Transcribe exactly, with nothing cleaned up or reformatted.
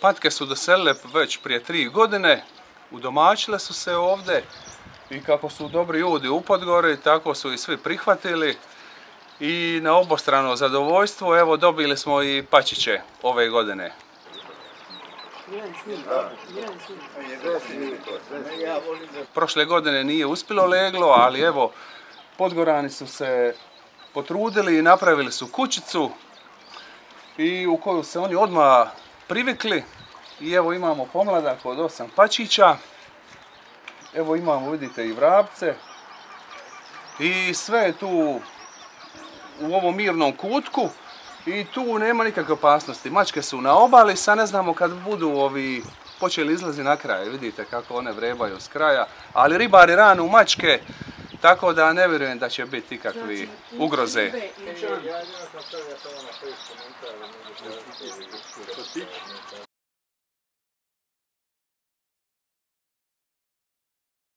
patke su doselile već prije tri godine, udomaćile su se ovdje i kako su dobri ljudi u Podgori, tako su i svi prihvatili i na obostrano zadovoljstvo, evo dobili smo i pačiće ove godine. Prošle godine nije uspjelo leglo, ali evo Podgorani su se potrudili i napravili su kućicu i u koju se oni odmah privikli i evo imamo pomladak od osam pačića, evo imamo, vidite, i vrapce i sve je tu u ovom mirnom kutku i tu nema nikakve opasnosti. Mačke su na obali, sad ne znamo kad budu ovi počeli izlazi na kraj, vidite kako one vrebaju s kraja, ali ribari ranu mačke, tako da ne vjerujem da će biti ikakvi ugroze.